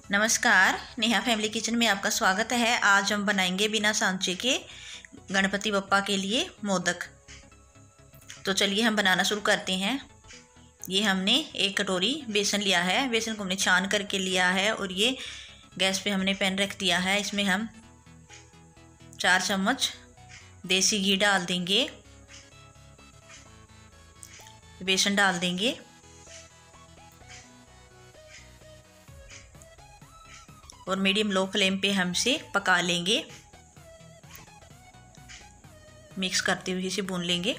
नमस्कार, Neha family kitchen में आपका स्वागत है। आज हम बनाएंगे बिना सांचे के गणपति बप्पा के लिए मोदक। तो चलिए हम बनाना शुरू करते हैं। ये हमने 1 कटोरी बेसन लिया है। बेसन को हमने छान करके लिया है और ये गैस पे हमने पैन रख दिया है। इसमें हम 4 चम्मच देसी घी डाल देंगे, बेसन डाल देंगे और मीडियम लो फ्लेम पे हम इसे पका लेंगे। मिक्स करते हुए इसे भून लेंगे।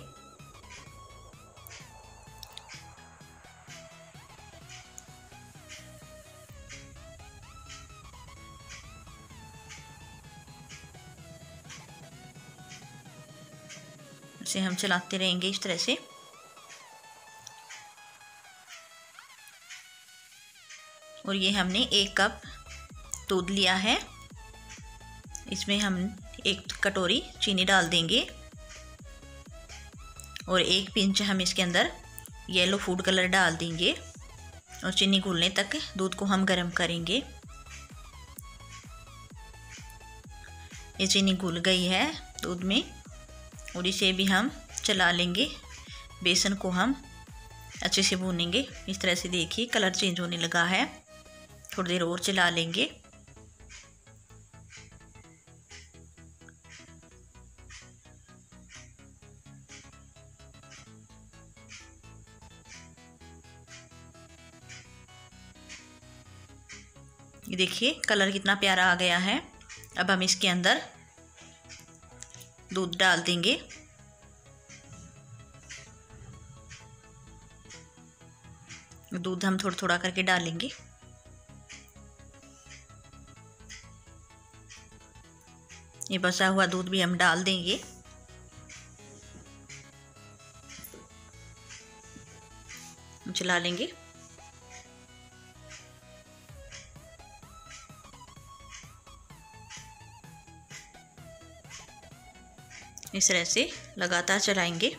इसे हम चलाते रहेंगे इस तरह से। और ये हमने 1 कप दूध लिया है। इसमें हम 1 कटोरी चीनी डाल देंगे और 1 पिंच हम इसके अंदर येलो फूड कलर डाल देंगे और चीनी घुलने तक दूध को हम गर्म करेंगे। ये चीनी घुल गई है दूध में और इसे भी हम चला लेंगे। बेसन को हम अच्छे से भूनेंगे। इस तरह से देखिए कलर चेंज होने लगा है। थोड़ी देर और चला लेंगे। ये देखिए कलर कितना प्यारा आ गया है। अब हम इसके अंदर दूध डाल देंगे। दूध हम थोड़ा थोड़ा करके डालेंगे। ये बचा हुआ दूध भी हम डाल देंगे। चला लेंगे। इस तरह से लगातार चलाएंगे।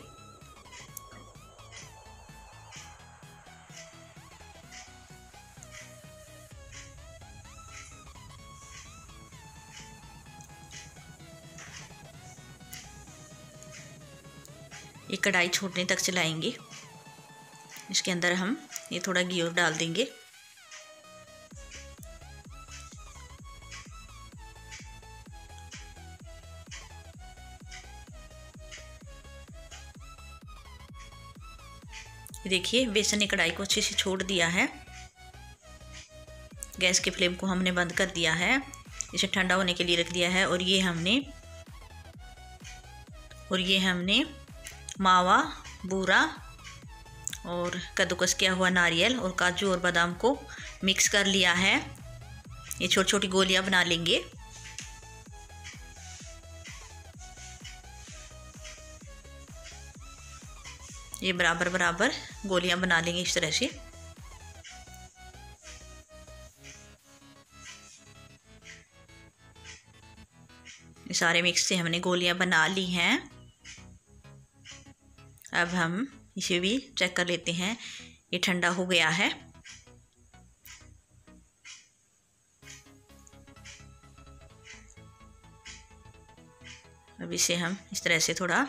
ये कढ़ाई छोड़ने तक चलाएंगे। इसके अंदर हम ये थोड़ा घी और डाल देंगे। देखिए बेसन ने कढ़ाई को अच्छे से छोड़ दिया है। गैस के फ्लेम को हमने बंद कर दिया है। इसे ठंडा होने के लिए रख दिया है। और ये हमने मावा, बूरा और कद्दूकस किया हुआ नारियल और काजू और बादाम को मिक्स कर लिया है। ये छोटी छोटी गोलियां बना लेंगे। ये बराबर बराबर गोलियां बना लेंगे इस तरह से। ये सारे मिक्स से हमने गोलियां बना ली हैं। अब हम इसे भी चेक कर लेते हैं। ये ठंडा हो गया है। अब इसे हम इस तरह से थोड़ा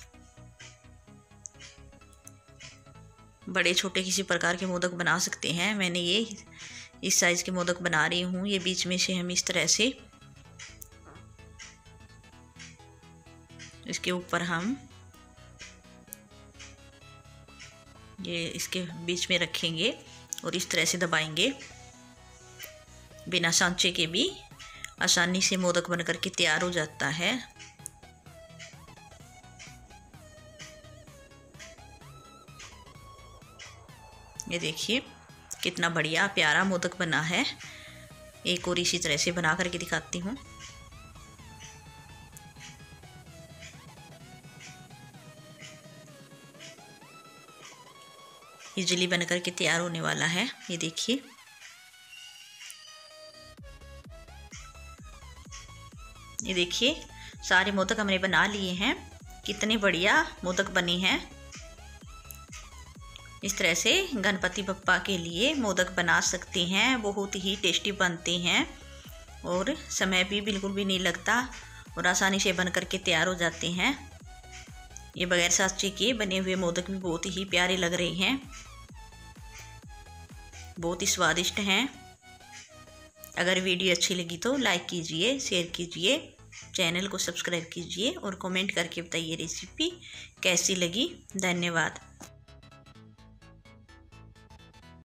बड़े छोटे किसी प्रकार के मोदक बना सकते हैं। मैंने ये इस साइज़ के मोदक बना रही हूँ। ये बीच में से हम इस तरह से इसके ऊपर हम ये इसके बीच में रखेंगे और इस तरह से दबाएंगे। बिना सांचे के भी आसानी से मोदक बनकर के तैयार हो जाता है। ये देखिए कितना बढ़िया प्यारा मोदक बना है। एक और इसी तरह से बना करके दिखाती हूँ। ये जली बनकर के तैयार होने वाला है। ये देखिए सारे मोदक हमने बना लिए हैं। कितने बढ़िया मोदक बने हैं। इस तरह से गणपति बप्पा के लिए मोदक बना सकते हैं। बहुत ही टेस्टी बनते हैं और समय भी बिल्कुल भी नहीं लगता और आसानी से बन करके तैयार हो जाते हैं। ये बगैर सांचे के बने हुए मोदक भी बहुत ही प्यारे लग रहे हैं, बहुत ही स्वादिष्ट हैं। अगर वीडियो अच्छी लगी तो लाइक कीजिए, शेयर कीजिए, चैनल को सब्सक्राइब कीजिए और कमेंट करके बताइए रेसिपी कैसी लगी। धन्यवाद।